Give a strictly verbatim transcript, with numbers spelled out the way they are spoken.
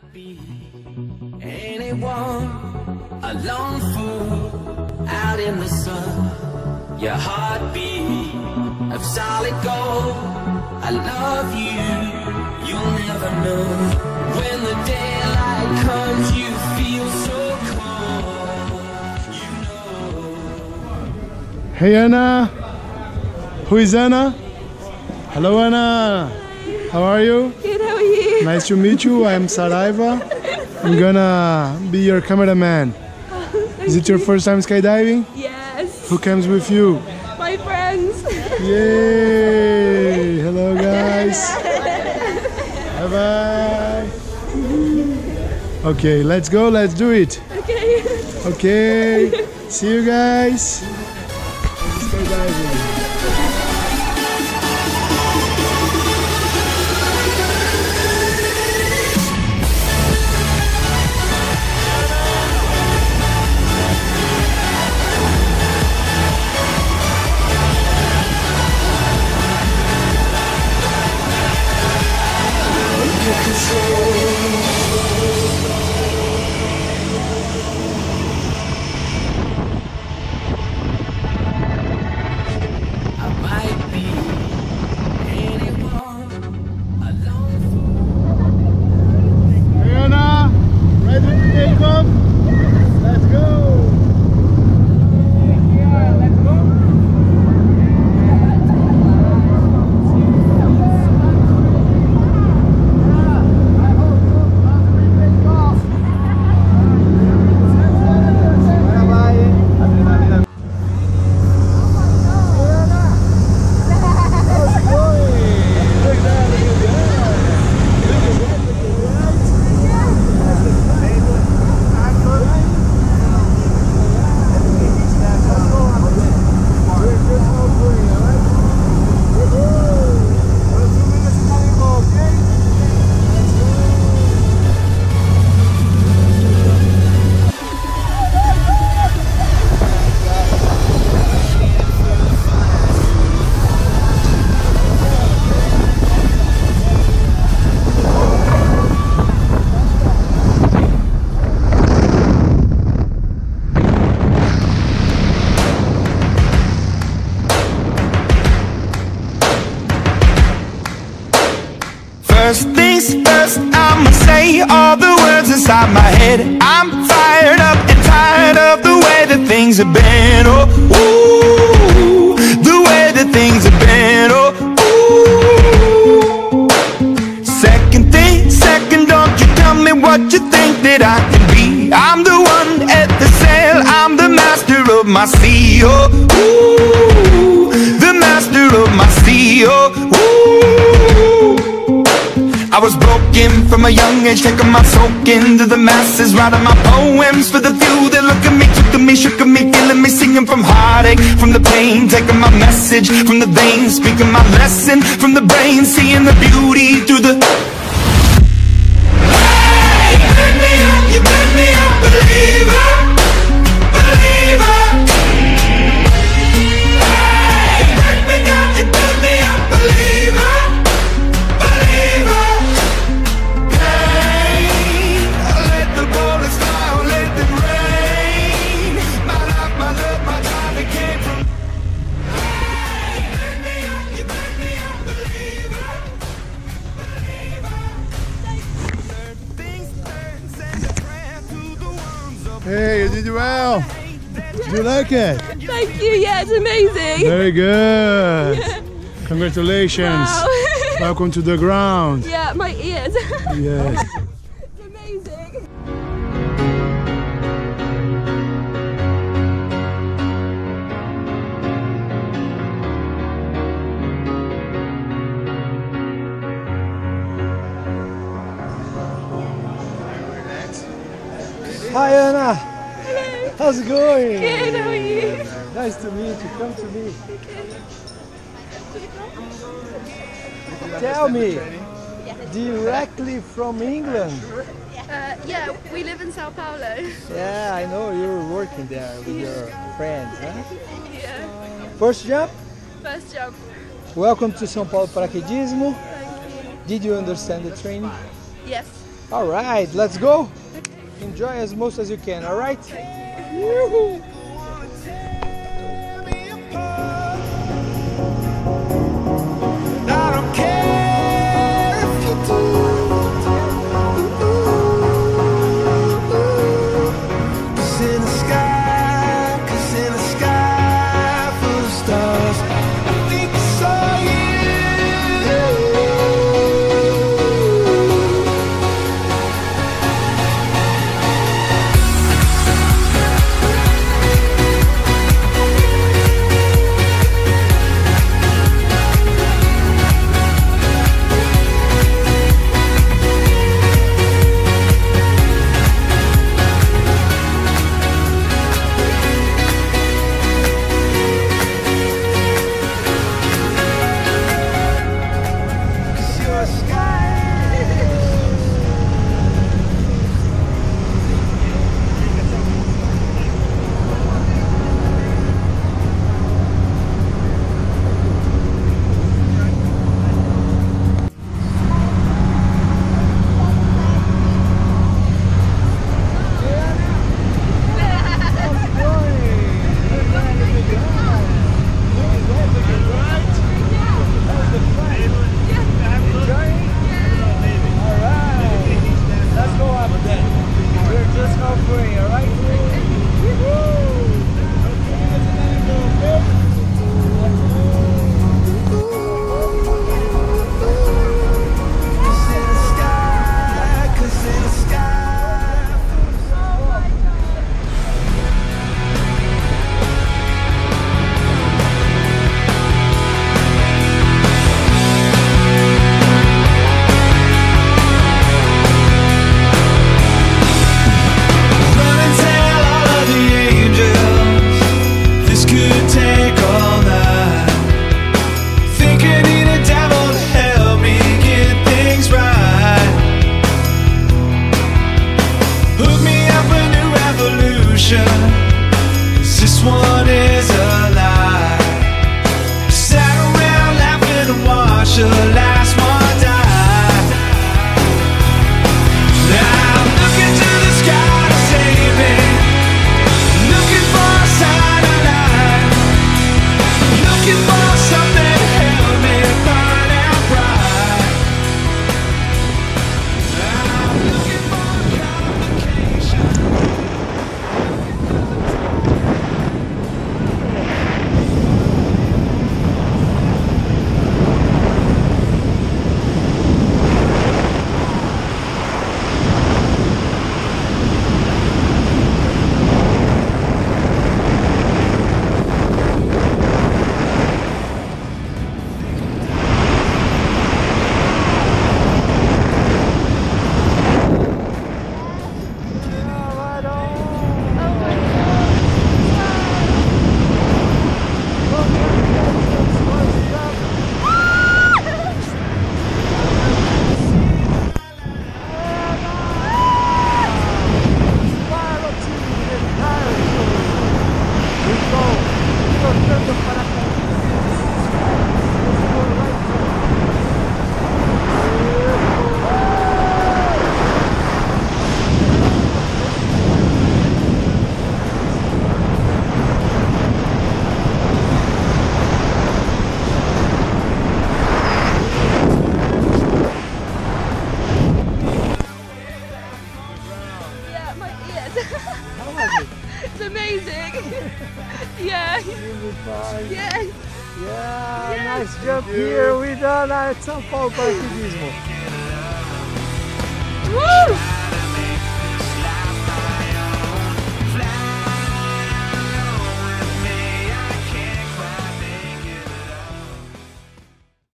Be anyone, a lone fool out in the sun. Your heartbeat of solid gold. I love you, you'll never know. When the daylight comes, you feel so cold. You know. Hey Anna, who is Anna? Hello Anna, how are you? Good, how are you? Nice to meet you. I am Saraiva. I'm gonna be your cameraman. Is it your first time skydiving? Yes. Who comes with you? My friends. Yay! Hello guys. Bye bye. Okay, let's go. Let's do it. Okay. Okay. See you guys. Skydiving. First things first, I'ma say all the words inside my head. I'm fired up and tired of the way that things have been. Oh, ooh, the way that things have been. Oh, ooh. Second thing, second, don't you tell me what you think that I can be. I'm the one at the sail, I'm the master of my sea. Oh, ooh, the master of my sea. Oh, ooh. I was broken from a young age, taking my soak into the masses, writing my poems for the few that look at me, took at me, shook at me, feeling me, singing from heartache, from the pain, taking my message from the veins, speaking my lesson from the brain, seeing the beauty through the. Hey, you turn me up, you turn me up, believer, believer. Hey, you turn me up, you turn me up, believer. Hey, you did well. Do you like it? Thank you, yeah, it's amazing. Very good. Yeah. Congratulations. Wow. Welcome to the ground. Yeah, my ears. Yes. It's amazing. Hi Anna. Hello. How's it going? Good, how are you? Nice to meet you. Come to me. Tell me, directly from England. Uh, yeah, we live in Sao Paulo. Yeah, I know you're working there with your friends, huh? Yeah. First jump. First jump. Welcome to São Paulo Paraquedismo. Thank you. Did you understand the training? Yes. All right, let's go. Enjoy as most as you can, all right? Woo-hoo. I don't care if you do. 'Cause in the sky, 'cause in the sky full of stars, I think I saw you. This one is a lie. Sat around laughing and watched the last one die. Now I'm looking to the sky to save me, looking for a sign of life, looking for something to help me burn out bright. I'm looking for complications. How was it? It's amazing. Yeah. Fine. Yes. Yeah, Yes. nice jump here with uh, São Paulo Paraquedismo. Woo!